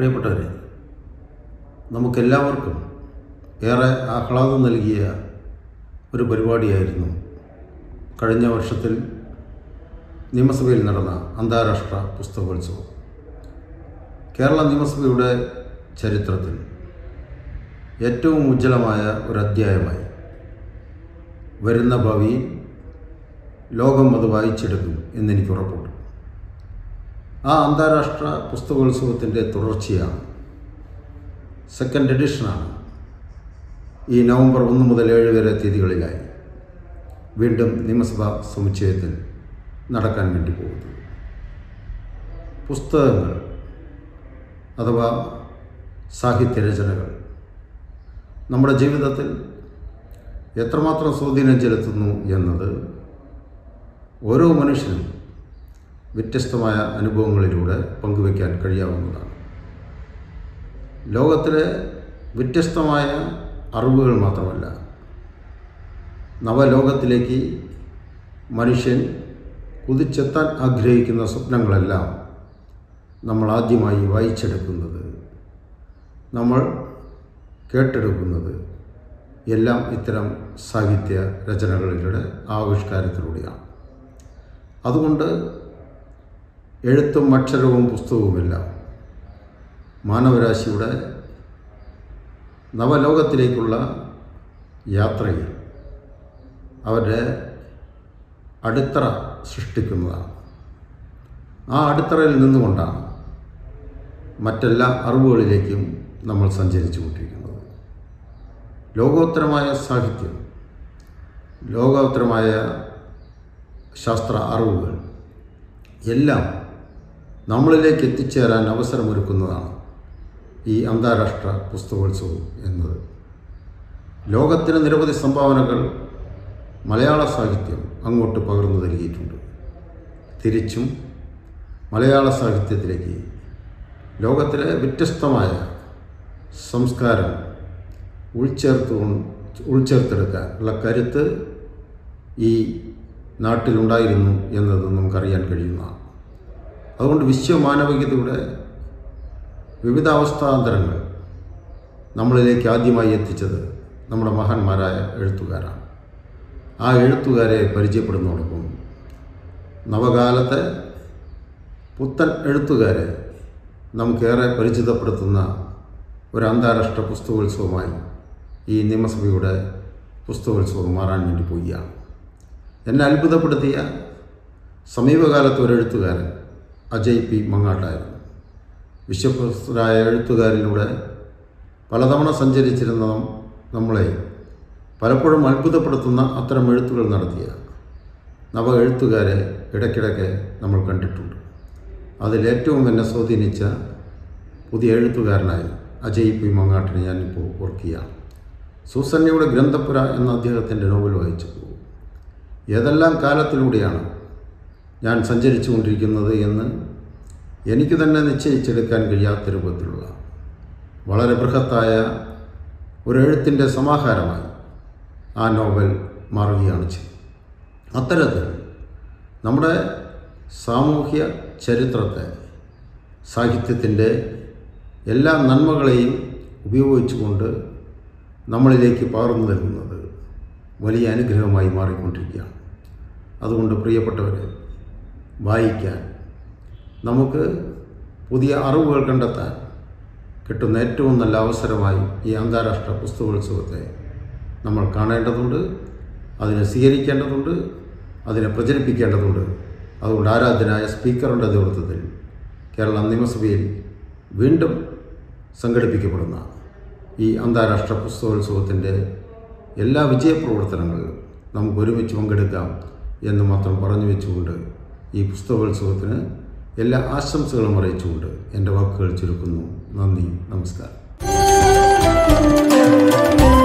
പ്രിയപ്പെട്ടവരെ, നമുക്കെല്ലാവർക്കും ഏറെ ആഹ്ലാദം നൽകിയ ഒരു പരിപാടിയായിരുന്നു കഴിഞ്ഞ വർഷത്തിൽ നിയമസഭയിൽ നടന്ന അന്താരാഷ്ട്ര പുസ്തകോത്സവം. കേരള നിയമസഭയുടെ ചരിത്രത്തിൽ ഏറ്റവും ഉജ്ജ്വലമായ ഒരു അധ്യായമായി വരുന്ന ഭാവിയിൽ ലോകം അത് വായിച്ചെടുക്കും എന്നെനിക്ക് ഉറപ്പുണ്ട്. ആ അന്താരാഷ്ട്ര പുസ്തകോത്സവത്തിൻ്റെ തുടർച്ചയാണ്, സെക്കൻഡ് എഡിഷനാണ് ഈ നവംബർ 1 മുതൽ 7 വരെ തീയതികളിലായി വീണ്ടും നിയമസഭാ സമുച്ചയത്തിൽ നടക്കാൻ വേണ്ടി പോകുന്നത്. പുസ്തകങ്ങൾ അഥവാ സാഹിത്യരചനകൾ നമ്മുടെ ജീവിതത്തിൽ എത്രമാത്രം സ്വാധീനം ചെലുത്തുന്നു എന്നത് ഓരോ മനുഷ്യനും വ്യത്യസ്തമായ അനുഭവങ്ങളിലൂടെ പങ്കുവയ്ക്കാൻ കഴിയാവുന്നതാണ്. ലോകത്തിലെ വ്യത്യസ്തമായ അറിവുകൾ മാത്രമല്ല, നവലോകത്തിലേക്ക് മനുഷ്യൻ കുതിച്ചെത്താൻ ആഗ്രഹിക്കുന്ന സ്വപ്നങ്ങളെല്ലാം നമ്മൾ ആദ്യമായി വായിച്ചെടുക്കുന്നത്, നമ്മൾ കേട്ടെടുക്കുന്നത് എല്ലാം ഇത്തരം സാഹിത്യ രചനകളിലൂടെ ആവിഷ്കാരത്തിലൂടെയാണ്. അതുകൊണ്ട് എഴുത്തും അക്ഷരവും പുസ്തകവുമെല്ലാം മാനവരാശിയുടെ നവലോകത്തിലേക്കുള്ള യാത്രയിൽ അവരുടെ അടിത്തറ സൃഷ്ടിക്കുന്നതാണ്. ആ അടിത്തറയിൽ നിന്നുകൊണ്ടാണ് മറ്റെല്ലാ അറിവുകളിലേക്കും നമ്മൾ സഞ്ചരിച്ചു കൊണ്ടിരിക്കുന്നത്. ലോകോത്തരമായ സാഹിത്യം, ലോകോത്തരമായ ശാസ്ത്ര അറിവുകൾ എല്ലാം നമ്മളിലേക്ക് എത്തിച്ചേരാൻ അവസരമൊരുക്കുന്നതാണ് ഈ അന്താരാഷ്ട്ര പുസ്തകോത്സവം എന്നത്. ലോകത്തിന് നിരവധി സംഭാവനകൾ മലയാള സാഹിത്യം അങ്ങോട്ട് പകർന്നു നൽകിയിട്ടുണ്ട്. തിരിച്ചും മലയാള സാഹിത്യത്തിലേക്ക് ലോകത്തിലെ വ്യത്യസ്തമായ സംസ്കാരം ഉൾച്ചേർത്തെടുക്കാൻ ഉള്ള കരുത്ത് ഈ നാട്ടിലുണ്ടായിരുന്നു എന്നത് നമുക്കറിയാൻ കഴിയുന്നതാണ്. അതുകൊണ്ട് വിശ്വമാനവികതയുടെ വിവിധ അവസ്ഥാന്തരങ്ങൾ നമ്മളിലേക്ക് ആദ്യമായി എത്തിച്ചത് നമ്മുടെ മഹാന്മാരായ എഴുത്തുകാരാണ്. ആ എഴുത്തുകാരെ പരിചയപ്പെടുന്നതോടൊപ്പം നവകാലത്തെ പുത്തൻ എഴുത്തുകാരെ നമുക്കേറെ പരിചിതപ്പെടുത്തുന്ന ഒരു അന്താരാഷ്ട്ര പുസ്തകോത്സവമായി ഈ നിയമസഭയുടെ പുസ്തകോത്സവം മാറാൻ വേണ്ടി പോവുകയാണ്. എന്നെ അത്ഭുതപ്പെടുത്തിയ സമീപകാലത്ത് ഒരു എഴുത്തുകാരൻ അജയ് പി മങ്ങാട്ടായിരുന്നു. വിശ്വപ്രസിദ്ധരായ എഴുത്തുകാരിലൂടെ പലതവണ സഞ്ചരിച്ചിരുന്ന നമ്മളെ പലപ്പോഴും അത്ഭുതപ്പെടുത്തുന്ന അത്തരം എഴുത്തുകൾ നടത്തിയ നവ എഴുത്തുകാരെ ഇടയ്ക്കിടയ്ക്ക് നമ്മൾ കണ്ടിട്ടുണ്ട്. അതിലേറ്റവും എന്നെ സ്വാധീനിച്ച പുതിയ എഴുത്തുകാരനായി അജയ് പി മങ്ങാട്ടിനെ ഞാനിപ്പോൾ ഓർക്കുകയാണ്. സൂസന്നയുടെ ഗ്രന്ഥപുര എന്ന അദ്ദേഹത്തിൻ്റെ നോവൽ വായിച്ചപ്പോൾ ഏതെല്ലാം കാലത്തിലൂടെയാണ് ഞാൻ സഞ്ചരിച്ചു കൊണ്ടിരിക്കുന്നത് എന്ന് എനിക്ക് തന്നെ നിശ്ചയിച്ചെടുക്കാൻ കഴിയാത്ത രൂപത്തിലുള്ള വളരെ ബൃഹത്തായ ഒരു എഴുത്തിൻ്റെ സമാഹാരമായി ആ നോവൽ മാറുകയാണ് ചെയ്തത്. അത്തരത്തിൽ നമ്മുടെ സാമൂഹ്യ ചരിത്രത്തെ, സാഹിത്യത്തിൻ്റെ എല്ലാ നന്മകളെയും ഉപയോഗിച്ചുകൊണ്ട് നമ്മളിലേക്ക് പകർന്നു നൽകുന്നത് വലിയ അനുഗ്രഹമായി മാറിക്കൊണ്ടിരിക്കുകയാണ്. അതുകൊണ്ട് പ്രിയപ്പെട്ടവരെ, വായിക്കാൻ, നമുക്ക് പുതിയ അറിവുകൾ കണ്ടെത്താൻ കിട്ടുന്ന ഏറ്റവും നല്ല അവസരമായി ഈ അന്താരാഷ്ട്ര പുസ്തകോത്സവത്തെ നമ്മൾ കാണേണ്ടതുണ്ട്, അതിനെ സ്വീകരിക്കേണ്ടതുണ്ട്, അതിനെ പ്രചരിപ്പിക്കേണ്ടതുണ്ട്. അതുകൊണ്ട് ആരാധ്യനായ സ്പീക്കറുടെ നേതൃത്വത്തിൽ കേരള നിയമസഭയിൽ വീണ്ടും സംഘടിപ്പിക്കപ്പെടുന്ന ഈ അന്താരാഷ്ട്ര പുസ്തകോത്സവത്തിൻ്റെ എല്ലാ വിജയപ്രവർത്തനങ്ങളിലും നമുക്ക് ഒരുമിച്ച് പങ്കെടുക്കാം എന്ന് മാത്രം പറഞ്ഞു വെച്ചുകൊണ്ട് ഈ പുസ്തകോത്സവത്തിന് എല്ലാ ആശംസകളും അറിയിച്ചുകൊണ്ട് എൻ്റെ വാക്കുകൾ ചുരുക്കുന്നു. നന്ദി, നമസ്കാരം.